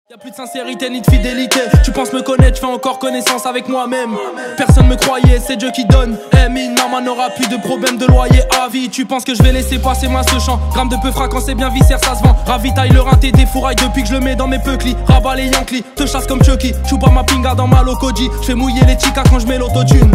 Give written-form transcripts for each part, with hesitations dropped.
Y'a plus de sincérité ni de fidélité. Tu penses me connaître, je fais encore connaissance avec moi-même. Personne me croyait, c'est Dieu qui donne. Mine, maman n'aura plus de problème de loyer à vie. Tu penses que je vais laisser passer moi ce champ? Gramme de peu quand c'est bien viscère, ça se vend. Ravitaille le rein, t'es des fourrailles depuis que je le mets dans mes peuklis. Rabat les Yankees, te chasse comme Chucky. J'suis pas ma pinga dans ma locoji. J'fais mouiller les chicas quand je mets l'autotune.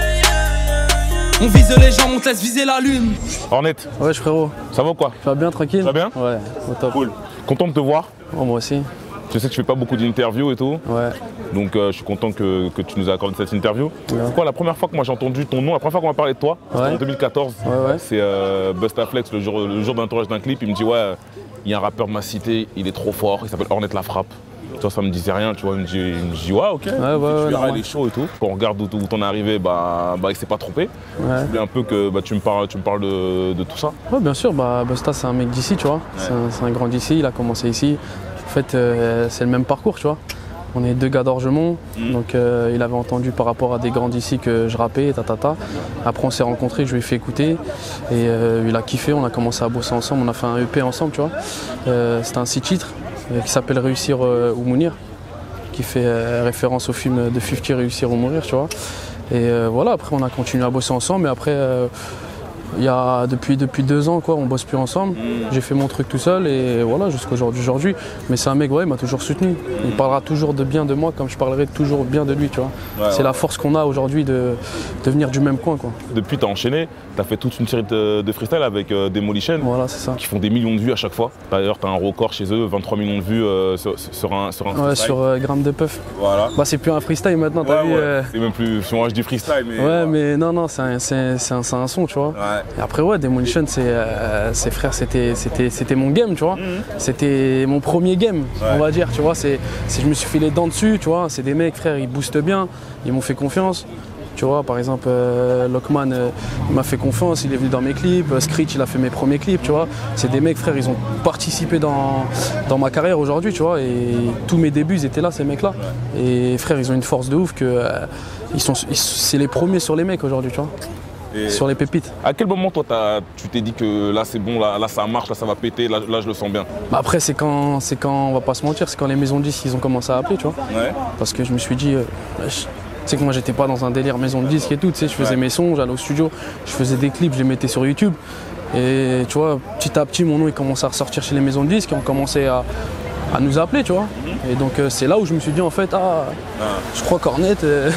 On vise les gens, on te laisse viser la lune. Hornet. Ouais, frérot. Ça va ou quoi? Tu vas bien, tranquille? Ça va bien? Ouais, au top. Cool. Content de te voir. Oh, moi aussi. Je sais que tu fais pas beaucoup d'interviews et tout. Ouais. Donc je suis content que tu nous accordes cette interview. Ouais. C'est quoi la première fois que moi j'ai entendu ton nom, la première fois qu'on m'a parlé de toi, c'était en 2014. Ouais. C'est Bustaflex, le jour d'un tournage d'un clip, il me dit ouais, il y a un rappeur de ma cité, il est trop fort, il s'appelle Hornet La Frappe. Toi, ça me disait rien, tu vois, il me dit ouais, ok, tu verras, il est chaud et tout. Quand on regarde où t'en es arrivé, il s'est pas trompé. Ouais. Je voulais un peu que tu me parles de tout ça. Ouais, bien sûr, Busta c'est un mec d'ici, tu vois. Ouais. C'est un grand d'ici, il a commencé ici. En fait, c'est le même parcours, tu vois. On est deux gars d'Orgemont, donc il avait entendu par rapport à des grands d'ici que je rappais, Après, on s'est rencontrés, je lui ai fait écouter et il a kiffé, on a commencé à bosser ensemble, on a fait un EP ensemble, tu vois. C'était un 6 titres qui s'appelle Réussir ou Mourir, qui fait référence au film de 50 Réussir ou Mourir, tu vois. Et voilà, après, on a continué à bosser ensemble, mais après. Il y a depuis 2 ans quoi, on bosse plus ensemble. J'ai fait mon truc tout seul et voilà jusqu'à aujourd'hui. Mais c'est un mec il m'a toujours soutenu. Il parlera toujours de bien de moi comme je parlerai toujours bien de lui, tu vois. Ouais, c'est la force qu'on a aujourd'hui de venir du même coin quoi. Depuis tu as enchaîné, tu as fait toute une série de freestyle avec Demolition. Voilà, c'est ça. Qui font des millions de vues à chaque fois. D'ailleurs tu as un record chez eux, 23 millions de vues sur un freestyle. Ouais, sur Gramme de Puff. Voilà. C'est plus un freestyle maintenant, t'as vu. C'est même plus, si moi je dis freestyle mais. Ouais mais non, c'est un son, tu vois. Ouais. Et après Demolition frère, c'était mon game, tu vois. C'était mon premier game, on va dire, tu vois. Je me suis filé dedans dessus, tu vois. C'est des mecs, frère, ils boostent bien, ils m'ont fait confiance. Tu vois, par exemple, Lockman m'a fait confiance, il est venu dans mes clips, Screech il a fait mes premiers clips, tu vois. C'est des mecs, frère, ils ont participé dans ma carrière aujourd'hui, tu vois. Et tous mes débuts, ils étaient là, ces mecs-là. Et frère, ils ont une force de ouf que c'est les premiers sur les mecs aujourd'hui, tu vois. Et sur les pépites. À quel moment toi tu t'es dit que là c'est bon, là ça marche, là ça va péter, là je le sens bien? Après c'est quand, on va pas se mentir, c'est quand les maisons de disques ils ont commencé à appeler, tu vois. Ouais. Parce que je me suis dit, tu sais que moi j'étais pas dans un délire maison de disques et tout, tu sais, je faisais mes sons, j'allais au studio, je faisais des clips, je les mettais sur YouTube. Et tu vois, petit à petit mon nom il commençait à ressortir chez les maisons de disques et on commençait à nous appeler, tu vois. Et donc c'est là où je me suis dit en fait, je crois qu'Hornet,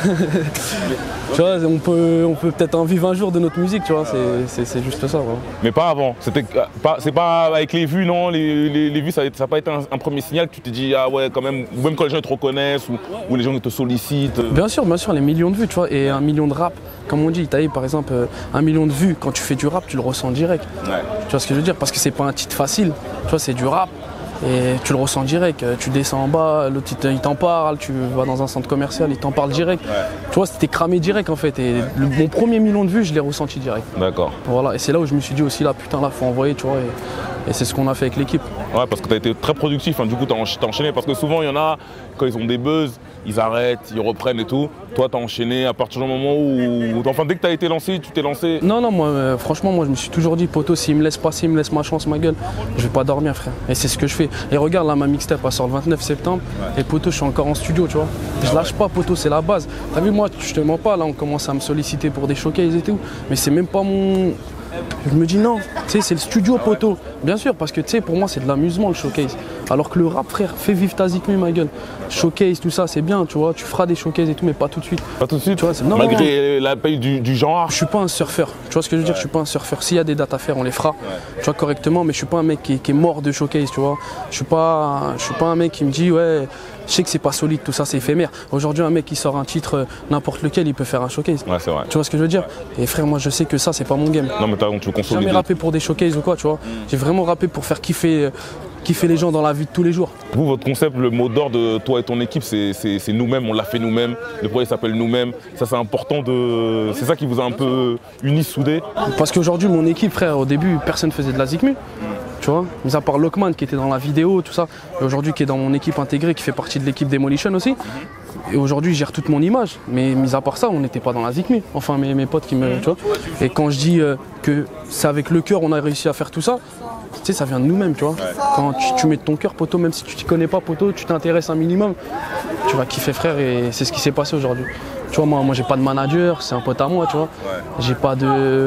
tu vois, on peut peut-être en vivre un jour de notre musique, tu vois, c'est juste ça. Voilà. Mais pas avant, c'est pas avec les vues, non, les vues ça n'a pas été un premier signal que tu t'es dit, ah ouais quand même, ou même quand les gens te reconnaissent, ou les gens te sollicitent. Bien sûr, les millions de vues, tu vois, et 1 million de rap, comme on dit, t'as eu par exemple 1 million de vues, quand tu fais du rap, tu le ressens direct. Ouais. Tu vois ce que je veux dire, parce que c'est pas un titre facile, tu vois, c'est du rap. Et tu le ressens direct, tu descends en bas, l'autre il t'en parle, tu vas dans un centre commercial, il t'en parle direct. Ouais. Tu vois, c'était cramé direct en fait. Et mon premier million de vues, je l'ai ressenti direct. D'accord. Voilà, et c'est là où je me suis dit aussi, là, putain, là, faut envoyer, tu vois. Et c'est ce qu'on a fait avec l'équipe. Ouais, parce que tu as été très productif, hein, du coup, tu as enchaîné. Parce que souvent, il y en a, quand ils ont des buzz, ils arrêtent, ils reprennent et tout. Toi, tu as enchaîné à partir du moment où. Enfin, dès que tu as été lancé, tu t'es lancé. Non, moi, franchement, moi, je me suis toujours dit, poto, s'il me laisse passer, il me laisse ma chance, ma gueule, je vais pas dormir, frère. Et c'est ce que je fais. Et regarde, là, ma mixtape, elle sort le 29 septembre. Ouais. Et poto, je suis encore en studio, tu vois. Je lâche pas, poto, c'est la base. T'as vu, moi, je te mens pas, là, on commence à me solliciter pour des showcases et tout. Mais c'est même pas mon. Je me dis non, tu sais, c'est le studio poteau. Bien sûr, parce que tu sais, pour moi, c'est de l'amusement le showcase. Alors que le rap, frère, fais vivre ta zikmi, ma gueule. Showcase, tout ça, c'est bien, tu vois. Tu feras des showcases et tout, mais pas tout de suite. Pas tout de suite, tu vois. Non, malgré la paye du genre. Je suis pas un surfeur. Tu vois ce que je veux dire? Je suis pas un surfeur. S'il y a des dates à faire, on les fera. Tu vois, correctement, mais je suis pas un mec qui est mort de showcase, tu vois. Je suis pas un mec qui me dit, ouais, je sais que c'est pas solide, tout ça, c'est éphémère. Aujourd'hui, un mec qui sort un titre, n'importe lequel, il peut faire un showcase. Ouais, c'est vrai. Tu vois ce que je veux dire? Et frère, moi, je sais que ça, c'est pas mon game. Non, mais tu veux consolider. J'ai jamais rappé pour des showcases ou quoi, tu vois. J'ai vraiment rappé pour faire kiffer les gens dans la vie de tous les jours. Vous, votre concept, le mot d'ordre de toi et ton équipe, c'est nous-mêmes, on l'a fait nous-mêmes. Le projet s'appelle Nous-mêmes. Ça, c'est important de. C'est ça qui vous a un peu unis, soudés. Parce qu'aujourd'hui, mon équipe, frère, au début, personne faisait de la zikmu. Tu vois, mis à part Lockman qui était dans la vidéo, tout ça, et aujourd'hui qui est dans mon équipe intégrée, qui fait partie de l'équipe Demolition aussi. Et aujourd'hui, je gère toute mon image. Mais mis à part ça, on n'était pas dans la zikmi. Enfin, mes potes qui me. Tu vois. Et quand je dis que c'est avec le cœur on a réussi à faire tout ça, tu sais, ça vient de nous-mêmes, tu vois. Quand tu mets de ton cœur, poto, même si tu t'y connais pas, poto, tu t'intéresses un minimum, tu vas kiffer, frère. Et c'est ce qui s'est passé aujourd'hui. Tu vois, moi j'ai pas de manager, c'est un pote à moi, tu vois. J'ai pas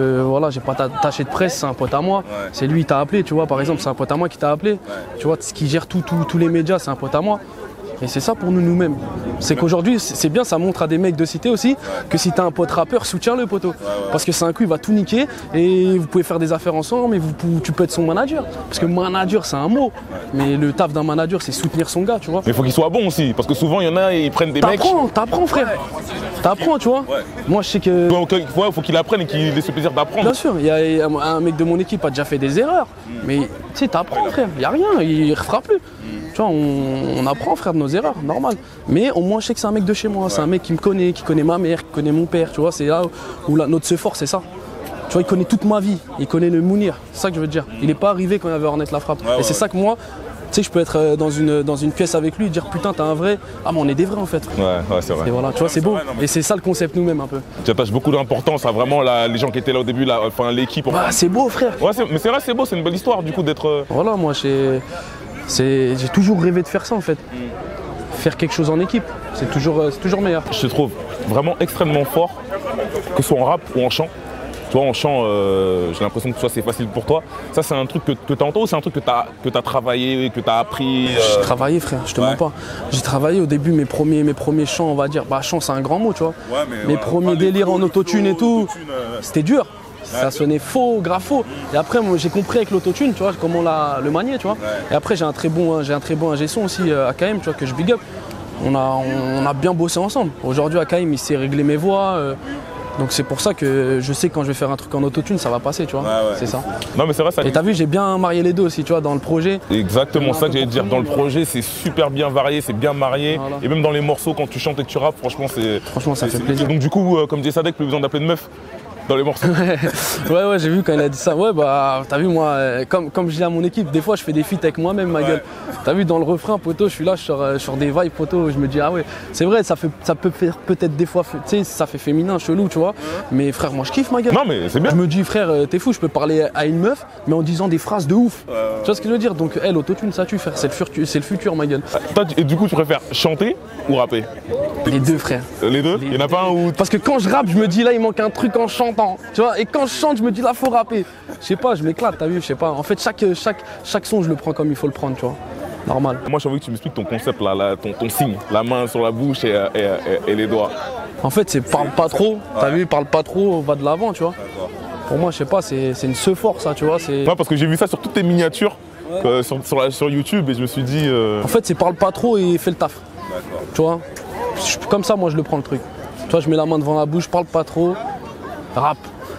d'attaché de presse, c'est un pote à moi. C'est lui qui t'a appelé, tu vois, par exemple, c'est un pote à moi qui t'a appelé. Tu vois, ce qui gère tous les médias, c'est un pote à moi. Et c'est ça pour nous-mêmes. C'est qu'aujourd'hui, c'est bien, ça montre à des mecs de cité aussi que si t'as un pote rappeur, soutiens-le, poteau. Parce que c'est un coup, il va tout niquer et vous pouvez faire des affaires ensemble et tu peux être son manager. Parce que manager, c'est un mot. Mais le taf d'un manager, c'est soutenir son gars, tu vois. Mais il faut qu'il soit bon aussi. Parce que souvent, il y en a, ils prennent des mecs. T'apprends, frère. T'apprends, tu vois. Moi, je sais que. Il faut qu'il apprenne et qu'il ait ce plaisir d'apprendre. Bien sûr, il y a un mec de mon équipe qui a déjà fait des erreurs. Mais tu sais, t'apprends, frère. Il n'y a rien, il ne refera plus. Tu vois, on apprend, frère, de nos erreurs, normal. Mais au moins, je sais que c'est un mec de chez moi. C'est un mec qui me connaît, qui connaît ma mère, qui connaît mon père. Tu vois, c'est là où notre sephore, c'est ça. Tu vois, il connaît toute ma vie. Il connaît le Mounir. C'est ça que je veux te dire. Il n'est pas arrivé quand il y avait Ornette la frappe. Et c'est ça que moi, tu sais, je peux être dans une pièce avec lui et dire putain, t'es un vrai. Ah, mais on est des vrais en fait. Ouais, c'est vrai. Et voilà, tu vois, c'est beau. Et c'est ça le concept nous-mêmes un peu. Tu attaches beaucoup d'importance à vraiment les gens qui étaient là au début, l'équipe. Bah, c'est beau, frère. Ouais, mais c'est vrai, c'est beau, c'est une belle histoire du coup d'être. Voilà, moi, j'ai toujours rêvé de faire ça en fait. Faire quelque chose en équipe, c'est toujours meilleur. Je te trouve vraiment extrêmement fort, que ce soit en rap ou en chant. Tu vois, en chant, j'ai l'impression que c'est facile pour toi. Ça, c'est un truc que tu entends ou c'est un truc que tu as travaillé, que tu as appris J'ai travaillé, frère, je te mens pas. J'ai travaillé au début, mes premiers chants, on va dire. Bah, chant, c'est un grand mot, tu vois. Mes premiers délires en autotune et tout, c'était dur. Ça sonnait faux, grave faux. Et après, moi, j'ai compris avec l'autotune, tu vois, comment le manier, tu vois. Et après, j'ai un très bon ingé son aussi, AKM, tu vois, que je big up. On a bien bossé ensemble. Aujourd'hui, AKM, il sait régler mes voix. Donc c'est pour ça que je sais que quand je vais faire un truc en autotune, ça va passer, tu vois. C'est ça. Non mais c'est vrai ça. Et t'as vu, j'ai bien marié les deux aussi, tu vois, dans le projet. Exactement ça que j'allais te dire. Dans le projet, c'est super bien varié, c'est bien marié. Voilà. Et même dans les morceaux, quand tu chantes et que tu rappes, franchement, ça fait plaisir. Donc du coup, comme disait Sadek, plus besoin d'appeler de meuf dans les morceaux. Ouais, j'ai vu quand il a dit ça. Ouais, bah, t'as vu, moi, comme je dis à mon équipe, des fois, je fais des feats avec moi-même, ma gueule. T'as vu, dans le refrain, poto, je suis là, sur des vibes, poto, je me dis, ah ouais, c'est vrai, ça peut faire peut-être des fois, tu sais, ça fait féminin, chelou, tu vois. Mais frère, moi, je kiffe, ma gueule. Non, mais c'est bien. Je me dis, frère, t'es fou, je peux parler à une meuf, mais en disant des phrases de ouf. Tu vois ce que je veux dire? Donc, elle, autotune, ça tue, frère, c'est le futur, ma gueule. Toi, et du coup, tu préfères chanter ou rapper? Les deux, frère. Les deux? Il n'y en a pas un où. Parce que quand je rappe, je me dis, là, il manque un truc en chantant, tu vois. Et quand je chante, je me dis là, faut rapper. Je sais pas, je m'éclate, t'as vu, je sais pas. En fait, chaque son, je le prends comme il faut le prendre, tu vois. Normal. Moi, j'ai envie que tu m'expliques ton concept, là, ton signe, la main sur la bouche et les doigts. En fait, c'est parle pas trop, t'as vu, parle pas trop, va de l'avant, tu vois. Pour moi, je sais pas, c'est une sephore, ça, tu vois. Ouais, parce que j'ai vu ça sur toutes tes miniatures sur YouTube et je me suis dit. En fait, c'est parle pas trop et fais le taf. Tu vois. Comme ça, moi, je le prends le truc. Tu vois, je mets la main devant la bouche, parle pas trop, rap.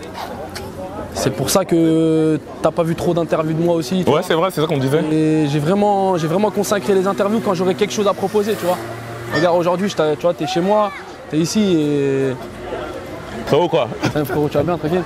C'est pour ça que t'as pas vu trop d'interviews de moi aussi. Ouais, c'est vrai, c'est ça qu'on disait. Et j'ai vraiment consacré les interviews quand j'aurai quelque chose à proposer, tu vois. Regarde, aujourd'hui, tu vois, t'es chez moi, t'es ici et... Ça va ou quoi? Frérot, tu vas bien, tranquille.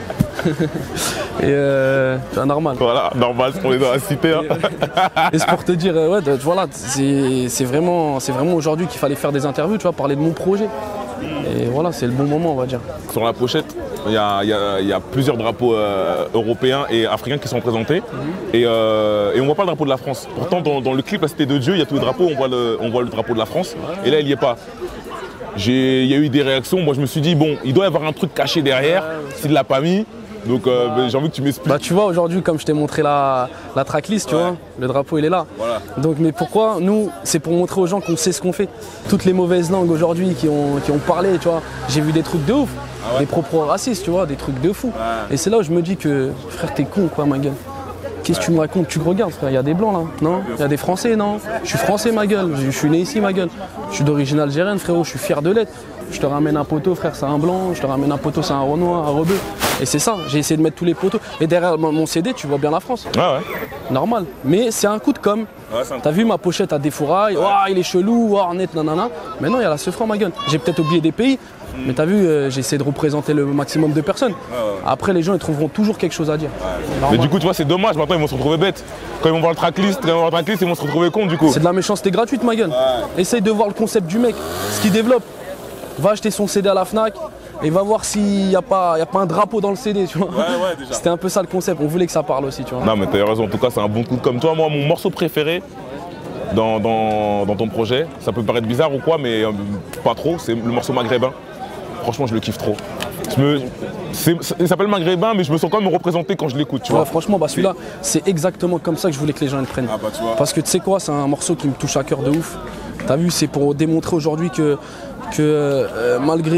Et tu vois, normal. Voilà, normal, on est dans la cité. Hein. Et c'est pour te dire, ouais, voilà, c'est vraiment aujourd'hui qu'il fallait faire des interviews, tu vois, parler de mon projet. Et voilà, c'est le bon moment, on va dire. Sur la pochette, il y a plusieurs drapeaux européens et africains qui sont présentés. Et on voit pas le drapeau de la France. Pourtant, dans le clip La Cité de Dieu, il y a tous les drapeaux, on voit le drapeau de la France. Et là, il n'y est pas. Il y a eu des réactions. Moi, je me suis dit, bon, il doit y avoir un truc caché derrière, s'il ne l'a pas mis. Donc j'ai envie que tu m'expliques. Bah tu vois, aujourd'hui, comme je t'ai montré la tracklist, tu vois, le drapeau il est là. Voilà. Donc mais pourquoi? Nous, c'est pour montrer aux gens qu'on sait ce qu'on fait. Toutes les mauvaises langues aujourd'hui qui ont parlé, tu vois, j'ai vu des trucs de ouf, des propos racistes, tu vois, des trucs de fou. Et c'est là où je me dis que, frère, t'es con quoi, ma gueule. Qu'est-ce que tu me racontes? Tu regardes, frère, il y a des blancs là, non? Il y a des français, non? Je suis français, ma gueule, je suis né ici, ma gueule. Je suis d'origine algérienne, frérot, je suis fier de l'être. je te ramène un poteau, frère, c'est un blanc, je te ramène un poteau, c'est un Renoir, un rebeu. Et c'est ça, j'ai essayé de mettre tous les poteaux. Et derrière mon CD, tu vois bien la France. Ah ouais. Normal. Mais c'est un coup de com'. Ouais, t'as vu ma pochette à défouraille, ouais. Il est chelou, Ornet, nanana. Mais non, il y a la Sephora, ma gueule. J'ai peut-être oublié des pays, mais t'as vu, j'ai essayé de représenter le maximum de personnes. Après, les gens, ils trouveront toujours quelque chose à dire. Mais du coup, tu vois, c'est dommage, maintenant, ils vont se retrouver bêtes. Quand ils vont voir le tracklist, ils vont se retrouver cons, du coup. C'est de la méchanceté gratuite, ma gueule. Essaye de voir le concept du mec, ce qu'il développe. Va acheter son CD à la Fnac. Et va voir s'il n'y a pas un drapeau dans le CD, tu vois. Déjà. C'était un peu ça le concept, on voulait que ça parle aussi, tu vois. Non mais t'as raison, en tout cas c'est un bon coup comme toi. Moi, mon morceau préféré dans ton projet, ça peut paraître bizarre ou quoi, mais pas trop, c'est le morceau maghrébin. Franchement, je le kiffe trop. Il s'appelle maghrébin, mais je me sens quand même représenté quand je l'écoute, tu vois. Franchement, celui-là, c'est exactement comme ça que je voulais que les gens le prennent. Tu vois. Parce que tu sais quoi, c'est un morceau qui me touche à cœur de ouf. T'as vu, c'est pour démontrer aujourd'hui que malgré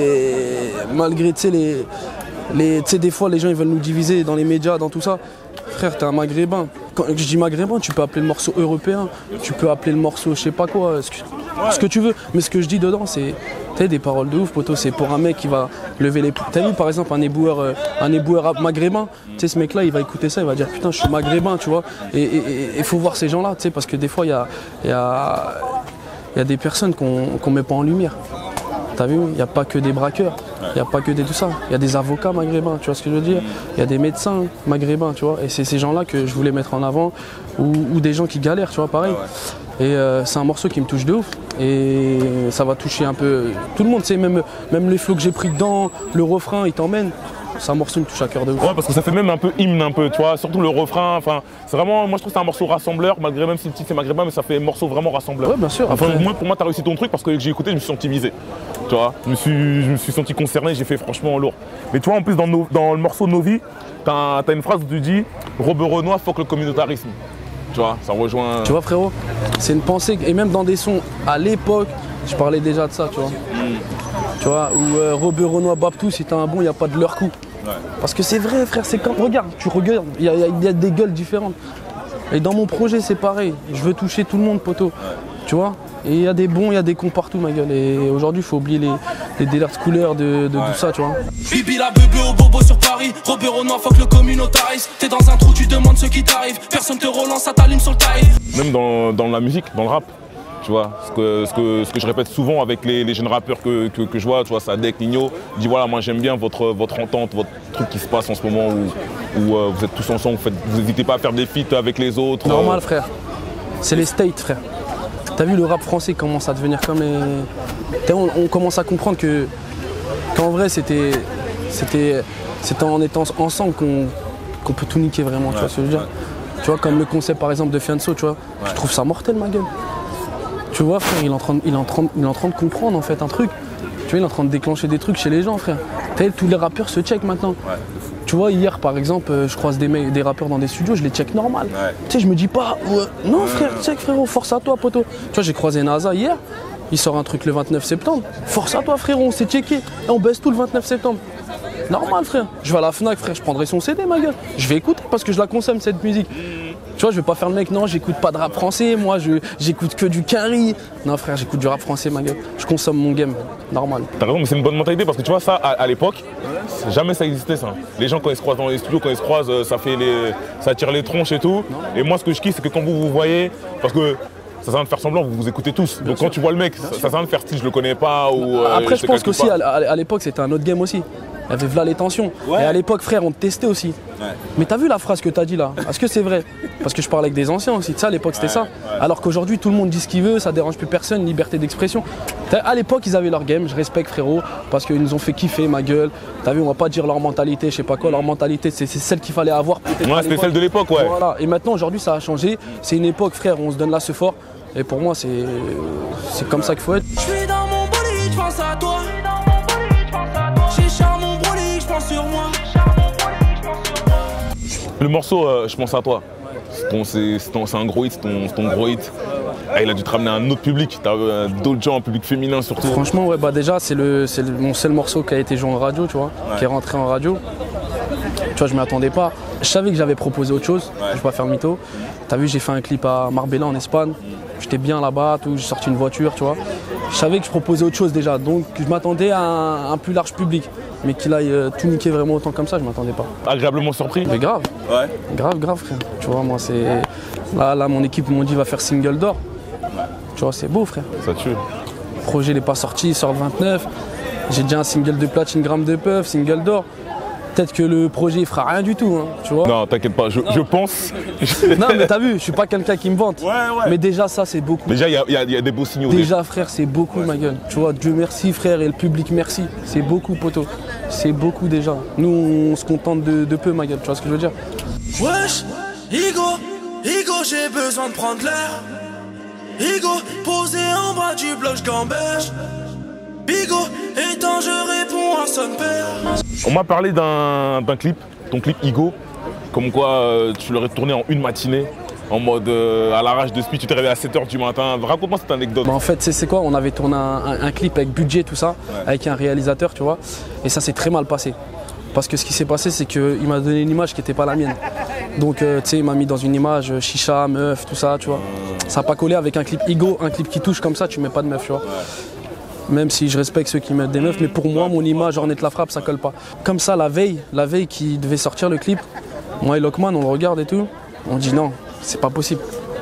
des fois les gens ils veulent nous diviser dans les médias, dans tout ça. Frère, t'es un maghrébin. Quand je dis maghrébin, tu peux appeler le morceau européen, tu peux appeler le morceau je sais pas quoi, ce que tu veux. Mais ce que je dis dedans, c'est des paroles de ouf, poto. C'est pour un mec qui va lever les... T'as vu par exemple un éboueur maghrébin, tu sais, ce mec là il va écouter ça, il va dire putain je suis maghrébin, tu vois. Et il faut voir ces gens là, tu sais, parce que des fois il y a des personnes qu'on met pas en lumière. T'as vu, il n'y a pas que des braqueurs, il n'y a pas que tout ça. Il y a des avocats maghrébins, tu vois ce que je veux dire. Il y a des médecins maghrébins, tu vois. Et c'est ces gens-là que je voulais mettre en avant, ou des gens qui galèrent, tu vois, pareil. Et c'est un morceau qui me touche de ouf. Et ça va toucher un peu tout le monde, tu sais, même les flots que j'ai pris dedans, le refrain, il t'emmène. C'est un morceau qui me touche à cœur de ouf. Ouais, parce que ça fait même un peu hymne, un peu, tu vois, surtout le refrain. Enfin, c'est vraiment, moi je trouve que c'est un morceau rassembleur, malgré même si le titre c'est maghrébin, mais ça fait un morceau vraiment rassembleur. Ouais, bien sûr. Enfin, pour moi, t'as réussi ton truc parce que j'ai écouté, je me suis senti visé. Tu vois, je me suis senti concerné, j'ai fait franchement lourd. Mais tu vois, en plus, dans le morceau Novi, t'as une phrase où tu dis Robert Renoir, fuck le communautarisme. Tu vois, ça rejoint. Tu vois, frérot, c'est une pensée, et même dans des sons à l'époque, je parlais déjà de ça, tu vois. Tu vois, où Robert Renoir Babtou, si t'as un bon, il n'y a pas de leur coup. Parce que c'est vrai, frère, c'est quand. Regarde, tu regardes, il y a des gueules différentes. Et dans mon projet, c'est pareil. Je veux toucher tout le monde, poto. Tu vois. Et il y a des bons, il y a des cons partout, ma gueule. Et aujourd'hui, il faut oublier les délires de couleurs, de tout ça, tu vois. Bibi la bébé au bobo sur Paris. Robert Renoir, fuck le communautarisme. T'es dans un trou, tu demandes ce qui t'arrive. Personne te relance, ça t'allume sur le taille. Même dans la musique, dans le rap. Tu vois, ce que je répète souvent avec les jeunes rappeurs que je vois, tu vois, Sadek, Nino, je dis voilà, moi j'aime bien votre entente, votre truc qui se passe en ce moment où vous êtes tous ensemble, vous n'hésitez pas à faire des feats avec les autres. Normal, frère. C'est les States, frère. T'as vu, le rap français commence à devenir comme les... On commence à comprendre qu'en vrai, c'était en étant ensemble qu'on peut tout niquer vraiment, tu vois ce que je veux dire. Tu vois, comme le concept par exemple de Fianso, tu vois, je trouve ça mortel, ma gueule. Tu vois, frère, il est en train de comprendre en fait un truc. Tu vois, il est en train de déclencher des trucs chez les gens, frère. Tous les rappeurs se check maintenant. Tu vois, hier par exemple, je croise des rappeurs dans des studios, je les check normal. Tu sais, je me dis pas, non frère, check frérot, force à toi, poto. Tu vois, j'ai croisé NASA hier, il sort un truc le 29 septembre. Force à toi, frérot, on s'est checké. Et on baisse tout le 29 septembre. Normal, frère. Je vais à la Fnac, frère, je prendrai son CD, ma gueule. Je vais écouter parce que je la consomme, cette musique. Tu vois, je vais pas faire le mec, non, j'écoute pas de rap français, moi, j'écoute que du Quinry. Non, frère, j'écoute du rap français, ma gueule. Je consomme mon game, normal. T'as raison, mais c'est une bonne mentalité parce que tu vois, ça, à l'époque, jamais ça existait, ça. Les gens, quand ils se croisent dans les studios, quand ils se croisent, ça tire les tronches et tout. Et moi, ce que je kiffe, c'est que quand vous voyez, parce que ça sert à rien de faire semblant, vous vous écoutez tous. Donc quand tu vois le mec, ça sert à rien de faire style, je le connais pas ou. Après, je pense qu'aussi, à l'époque, c'était un autre game aussi. Il y avait là les tensions. Et à l'époque, frère, on te testait aussi. Mais t'as vu la phrase que t'as dit là? Est-ce que c'est vrai? Parce que je parlais avec des anciens aussi. Tu sais, à l'époque, c'était ça. Alors qu'aujourd'hui, tout le monde dit ce qu'il veut, ça dérange plus personne, liberté d'expression. À l'époque, ils avaient leur game, je respecte, frérot, parce qu'ils nous ont fait kiffer, ma gueule. T'as vu, on va pas dire leur mentalité, je sais pas quoi. Leur mentalité, c'est celle qu'il fallait avoir. Ouais, c'était celle de l'époque, ouais. Voilà. Et maintenant, aujourd'hui, ça a changé. C'est une époque, frère, où on se donne là ce fort. Et pour moi, c'est comme ça qu'il faut être. Je suis dans mon bolide, je pense à toi. J'ai charme mon bolide, je pense sur moi. Le morceau, je pense à toi. C'est un gros hit, c'est ton gros hit. Ah, il a dû te ramener à un autre public, t'as d'autres gens, un public féminin surtout. Franchement, ouais, bah déjà, c'est mon seul morceau qui a été joué en radio, tu vois, qui est rentré en radio. Tu vois, je m'y attendais pas. Je savais que j'avais proposé autre chose, je vais pas faire le mytho. T'as vu, j'ai fait un clip à Marbella en Espagne. J'étais bien là-bas, j'ai sorti une voiture, tu vois. Je savais que je proposais autre chose déjà, donc je m'attendais à un plus large public. Mais qu'il aille tout niquer vraiment autant comme ça, je m'attendais pas. Agréablement surpris? Mais grave. Ouais. Grave frère. Tu vois, moi c'est. Là mon équipe m'ont dit va faire single d'or. Tu vois, c'est beau frère. Ça tue. Le projet n'est pas sorti, il sort le 29. J'ai déjà un single de platine, gramme de puff, single d'or. Peut-être que le projet il fera rien du tout, hein, tu vois. Non, t'inquiète pas, je pense. Non mais t'as vu, je suis pas quelqu'un qui me vante. Ouais. Mais déjà ça c'est beaucoup. Déjà il y a des beaux signaux. Déjà frère c'est beaucoup ma gueule. Tu vois, Dieu merci frère et le public merci. C'est beaucoup poto. C'est beaucoup déjà. Nous on se contente de peu ma gueule, tu vois ce que je veux dire. Wesh, Igo, j'ai besoin de prendre l'air. Igo, posé en bas du bloc, j'gambèche. Bigo, étant je réponds à son père. On m'a parlé d'un clip, ton clip Igo, comme quoi tu l'aurais tourné en une matinée, en mode à l'arrache de speed, tu t'es réveillé à 7h du matin. Raconte-moi cette anecdote. Bah en fait, c'est quoi? On avait tourné un clip avec budget, tout ça, avec un réalisateur, tu vois, et ça s'est très mal passé. Parce que ce qui s'est passé, c'est qu'il m'a donné une image qui n'était pas la mienne. Donc, tu sais, il m'a mis dans une image chicha, meuf, tout ça, tu vois. Ça n'a pas collé avec un clip Igo, un clip qui touche comme ça, tu mets pas de meuf, tu vois. Même si je respecte ceux qui mettent des meufs, mais pour moi, mon image, Ornette la frappe, ça colle pas. Comme ça, la veille qui devait sortir le clip, moi et Lockman, on le regarde et tout, on dit non, c'est pas possible.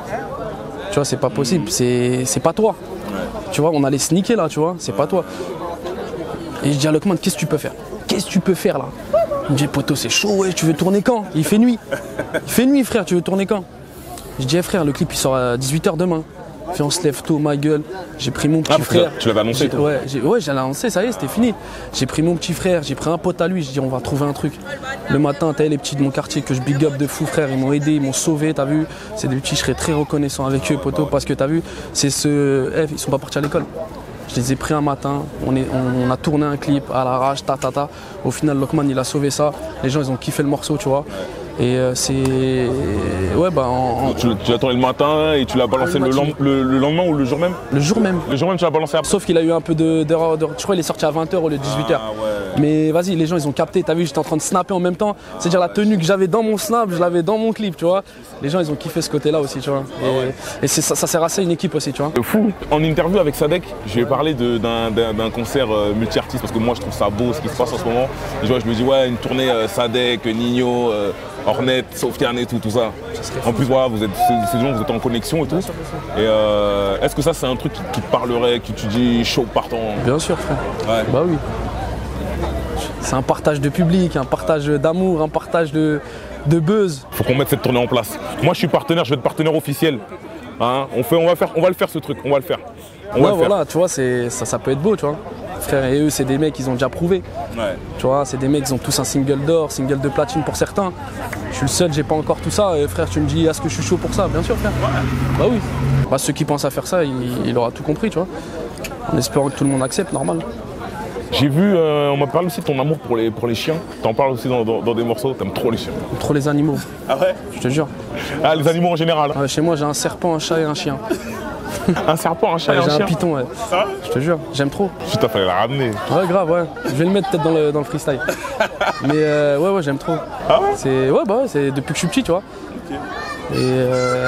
Tu vois, c'est pas possible, c'est pas toi. Tu vois, on allait se niquer là, tu vois, c'est pas toi. Et je dis à Lockman, qu'est-ce que tu peux faire? Qu'est-ce que tu peux faire là? Il me dit, poto, c'est chaud, ouais, tu veux tourner quand? Il fait nuit. Il fait nuit, frère, tu veux tourner quand? Je dis, frère, le clip il sort à 18h demain. Puis on se lève tôt, ma gueule. J'ai pris mon petit frère. Tu l'avais annoncé toi? Ouais, j'allais annoncer, ça y est, c'était fini. J'ai pris mon petit frère, j'ai pris un pote à lui, je dis on va trouver un truc. Le matin, t'as les petits de mon quartier que je big up de fou, frère, ils m'ont aidé, ils m'ont sauvé, t'as vu. C'est des petits, je serais très reconnaissant avec eux, poto, parce que t'as vu, c'est ils sont pas partis à l'école. Je les ai pris un matin, on a tourné un clip à l'arrache, Au final, Lockman, il a sauvé ça. Les gens, ils ont kiffé le morceau, tu vois. Et c'est... Ouais, bah... Tu l'as tourné le matin et tu l'as balancé le lendemain ou le jour même? Le jour même. Le jour même, tu l'as balancé après? Sauf qu'il a eu un peu d'erreur. Je crois qu'il est sorti à 20h au lieu de 18h. Ah, ouais. Mais vas-y, les gens, ils ont capté. T'as vu, j'étais en train de snapper en même temps. C'est-à-dire la tenue que j'avais dans mon snap, je l'avais dans mon clip, tu vois. Les gens, ils ont kiffé ce côté-là aussi, tu vois. Et ça sert assez à une équipe aussi, tu vois. Fou. En interview avec Sadek, je lui ai parlé d'un concert multi-artiste parce que moi, je trouve ça beau ce qui se passe en ce moment. Et je me dis, ouais, une tournée Sadek, Nino... Ornette, Sofiane et tout ça. En plus, voilà, ces gens, vous êtes en connexion et tout. Et est-ce que ça, c'est un truc qui te parlerait, que tu dis chaud partant? Bien sûr, frère. Ouais. Bah oui. C'est un partage de public, un partage d'amour, un partage de buzz. Faut qu'on mette cette tournée en place. Moi, je suis partenaire, je vais être partenaire officiel. Hein, on va le faire ce truc, on va le faire. Voilà, tu vois, ça peut être beau, tu vois. Frère, et eux, c'est des mecs, ils ont déjà prouvé. Ouais. Tu vois, c'est des mecs, ils ont tous un single d'or, single de platine pour certains. Je suis le seul, j'ai pas encore tout ça. Et frère, tu me dis, est-ce que je suis chaud pour ça? Bien sûr, frère. Ouais. Bah oui. Bah, ceux qui pensent à faire ça, il aura tout compris, tu vois. En espérant que tout le monde accepte, normal. J'ai vu, on m'a parlé aussi de ton amour pour les chiens. T'en parles aussi dans des morceaux, t'aimes trop les chiens. J'aime trop les animaux. Ah ouais? Je te jure. Ah, les animaux en général? Ouais, chez moi, j'ai un serpent, un chat et un chien. Un serpent, un chat et un chien? J'ai un python, ouais. Ça? Je te jure, j'aime trop. Putain, fallait la ramener. Ouais, grave, ouais. Je vais le mettre peut-être dans le freestyle. Mais ouais, j'aime trop. Ah ouais? C'est depuis que je suis petit, tu vois. Okay. Et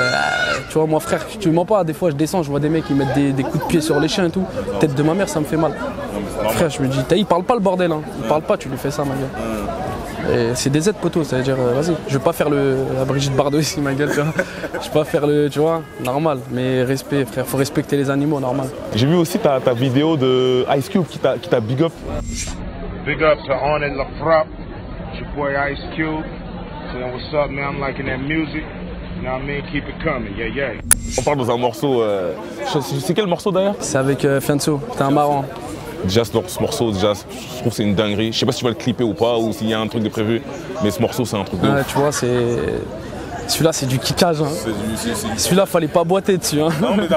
tu vois, moi, frère, tu mens pas, des fois je descends, je vois des mecs qui mettent des coups de pied sur les chiens et tout. Tête de ma mère, ça me fait mal. Frère, je me dis, il parle pas le bordel, hein. Il parle pas, tu lui fais ça, ma gueule. Et c'est des aides poteaux, ça veut dire, vas-y, je vais pas faire la Brigitte Bardot ici, ma gueule, tu vois. Je vais pas faire tu vois, normal. Mais respect, frère, faut respecter les animaux, normal. J'ai vu aussi ta vidéo de Ice Cube qui t'a big up. Big up to Ornette la frappe, it's your boy Ice Cube. So what's up, man? I'm liking that music. You know what I mean? Keep it coming, yeah. On parle dans un morceau, c'est quel morceau d'ailleurs? C'est avec Fianso, t'es un marrant. Déjà ce morceau, je trouve que c'est une dinguerie. Je sais pas si tu vas le clipper ou pas, ou s'il y a un truc de prévu, mais ce morceau c'est un truc de ouf. Tu vois, celui-là c'est du kickage. Hein. Celui-là fallait pas boiter dessus. Hein. Non mais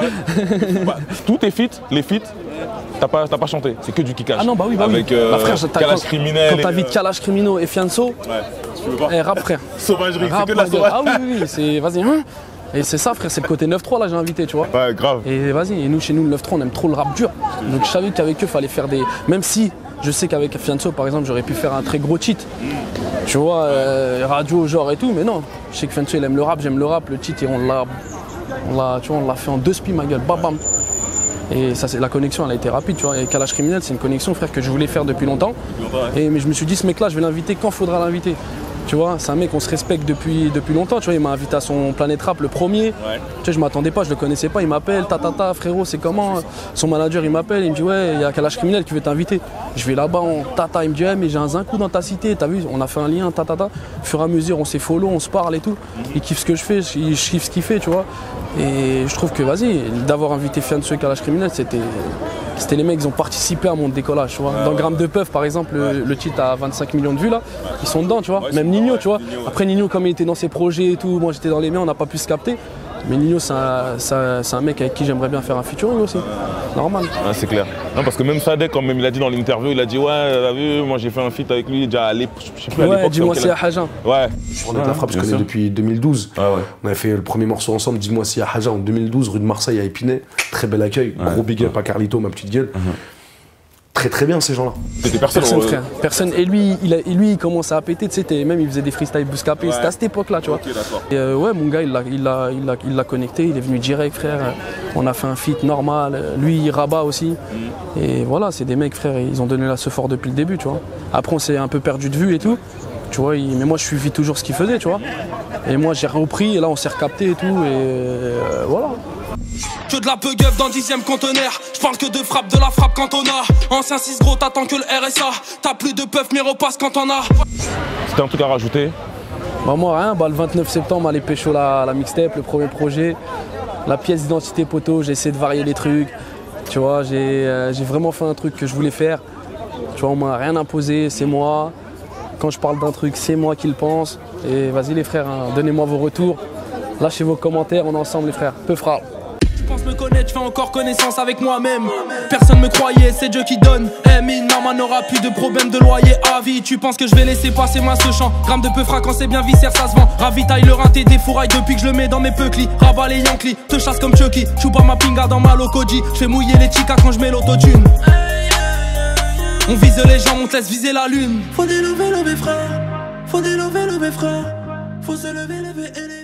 tous tes feats, les feats, t'as pas chanté, c'est que du kickage. Ah non, bah oui. Avec Kalash Criminel. Quand t'invites Kalash Criminel et Fianso, rap frère. Sauvagerie, c'est que de la sauvagerie. Ah oui, c'est vas-y. Hein. Et c'est ça, frère, c'est le côté 9-3 là, j'ai invité, tu vois. Ouais, grave. Et vas-y, et nous, chez nous, le 9-3, on aime trop le rap dur. Donc je savais qu'avec eux, il fallait faire des. Même si je sais qu'avec Fianso, par exemple, j'aurais pu faire un très gros cheat. Tu vois, radio, genre et tout, mais non. Je sais que Fianso, il aime le rap, j'aime le rap. Le cheat, et on l'a fait en 2 spies, ma gueule. Bam, bam. Et ça, la connexion, elle a été rapide, tu vois. Et Kalash Criminel, c'est une connexion, frère, que je voulais faire depuis longtemps. Mais je me suis dit, ce mec-là, je vais l'inviter quand faudra l'inviter. Tu vois, c'est un mec qu'on se respecte depuis longtemps. Tu vois, il m'a invité à son Planet Rap, le premier. Tu sais, je m'attendais pas, je le connaissais pas. Il m'appelle, frérot, c'est comment? Son manager, il m'appelle, il me dit, ouais, il y a Kalash Criminel qui veut t'inviter. Je vais là-bas, il me dit, ouais, mais j'ai un zinkou dans ta cité. T'as vu, on a fait un lien, Au fur et à mesure, on s'est follow, on se parle et tout. Il kiffe ce que je fais, je kiffe ce qu'il fait, tu vois. Et je trouve que, vas-y, d'avoir invité Fianso et Kalash Criminel, c'était les mecs, ils ont participé à mon décollage, tu vois. Dans Gramme de Peuf, par exemple, le titre à 25 millions de vues, là, ils sont dedans, tu vois. Même Nino, tu vois. Après, Nino, comme il était dans ses projets et tout, moi j'étais dans les miens, on n'a pas pu se capter. Mais Nino, c'est un mec avec qui j'aimerais bien faire un featuring aussi. Normal. Ah, c'est clair. Non, parce que même Sadek, quand même, il a dit dans l'interview, il a dit, ouais, t'as vu, moi j'ai fait un feat avec lui déjà à l'époque. Ouais, dis-moi si à Haja. Ouais. Ornette La Frappe, je connais depuis 2012. Ah ouais. On avait fait le premier morceau ensemble, Dis-moi si à Haja, en 2012, rue de Marseille à Épinay. Très bel accueil. Gros big up à Carlito, ma petite gueule. Très bien ces gens-là. C'était personne, frère. Personne. Et lui, il commençait à péter, tu sais, même il faisait des freestyles bouscapés. C'était à cette époque-là, tu vois. Et ouais, mon gars, il l'a connecté, il est venu direct, frère. On a fait un feat normal. Lui, il rabat aussi. Et voilà, c'est des mecs, frère, ils ont donné la ce fort depuis le début, tu vois. Après, on s'est un peu perdu de vue et tout. Tu vois, mais moi, je suivis toujours ce qu'il faisait, tu vois. Et moi, j'ai repris, et là, on s'est recapté et tout. Et voilà. Que de la peu-gueuf dans le 10e conteneur. Je parle que de frappe, de la frappe quand on a. Ancien 6 gros, t'attends que le RSA. T'as plus de puff, mais repasse quand on a. C'était un truc à rajouter? Bah moi rien, le 29 septembre, aller pécho la mixtape, le premier projet. La pièce d'identité poteau, j'ai essayé de varier les trucs. Tu vois, j'ai vraiment fait un truc que je voulais faire. Tu vois, on m'a rien imposé, c'est moi. Quand je parle d'un truc, c'est moi qui le pense. Et vas-y les frères, hein, donnez-moi vos retours. Lâchez vos commentaires, on est ensemble les frères. Peu frappe. Je pense me connaître, je fais encore connaissance avec moi-même. Personne me croyait, c'est Dieu qui donne. Mine, maman n'aura plus de problème de loyer à vie. Tu penses que je vais laisser passer moi ce champ? Gramme de peu quand c'est bien viscère, ça se vend. Ravitaille le rinté des fourrailles depuis que je le mets dans mes peuklis. Rabat les Yankees, te chasse comme Chucky. Choupa ma pinga dans ma locoji. Je fais mouiller les chicas quand je mets l'autotune. On vise les gens, on te laisse viser la lune. Faut délever, lever frère. Faut délever, lever frère. Faut se lever, lever et